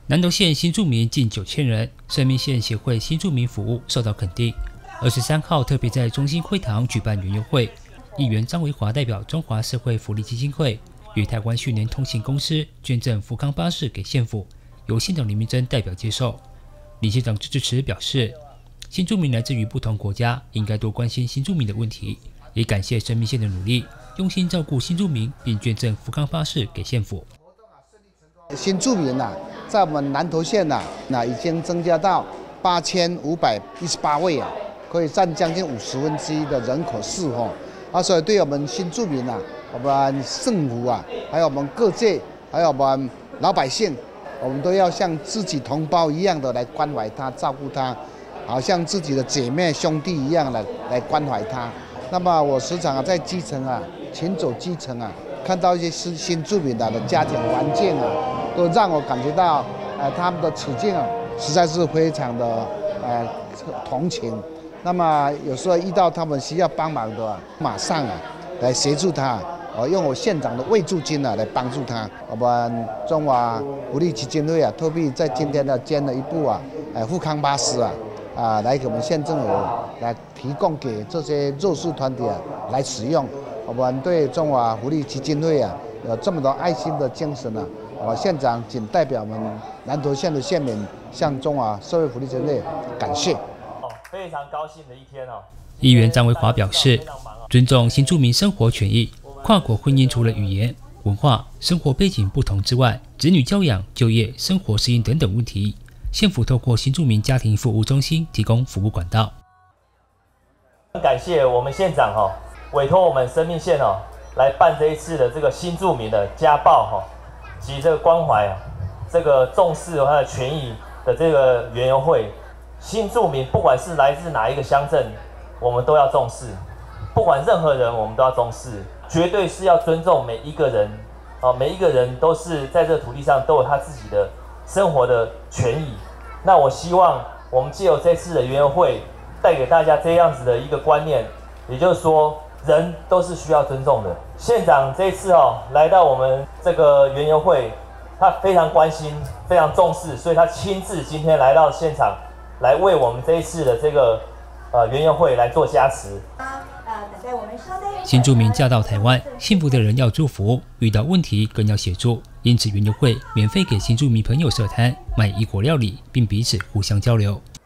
南投县新住民近9000人，生命线协会新住民服务受到肯定。23号特别在中心会堂举办园游会，议员张维华代表中华社会福利基金会与台湾旭联通信公司捐赠福康巴士给县府，由县长林明珍代表接受。李县长致辞表示，新住民来自于不同国家，应该多关心新住民的问题，也感谢生命线的努力，用心照顾新住民，并捐赠福康巴士给县府。 新住民在我们南投县已经增加到8518位可以占将近1/50的人口数所以对我们新住民我们政府还有我们各界，还有我们老百姓，我们都要像自己同胞一样的来关怀他、照顾他，好像自己的姐妹兄弟一样来关怀他。那么我时常在基层勤走基层看到一些新住民的家庭环境都让我感觉到他们的处境实在是非常的同情。那么有时候遇到他们需要帮忙的，马上来协助他，用我县长的慰助金来帮助他。我们中华福利基金会特别在今天捐了一部富康巴士来给我们县政府来提供给这些弱势团体来使用。我们对中华福利基金会有这么多爱心的精神县长仅代表我们南投县的县民向中华社会福利基金会感谢。 非常高兴的一天议员张维华表示，尊重新住民生活权益，跨国婚姻除了语言、文化、生活背景不同之外，子女教养、就业、生活适应等等问题，县府透过新住民家庭服务中心提供服务管道。 很感谢我们县长委托我们生命线来办这一次的这个新住民的家暴及这个关怀这个重视他的权益的这个园游会。新住民不管是来自哪一个乡镇，我们都要重视；不管任何人，我们都要重视。绝对是要尊重每一个人每一个人都是在这个土地上都有他自己的生活的权益。那我希望我们藉由这次的园游会，带给大家这样子的一个观念，也就是说，人都是需要尊重的。县长这一次来到我们这个园游会，他非常关心，非常重视，所以他亲自今天来到现场。来为我们这一次的这个园游会来做加持。 新住民嫁到台湾，幸福的人要祝福，遇到问题更要协助。因此，园游会免费给新住民朋友设摊，卖异国料理，并彼此互相交流。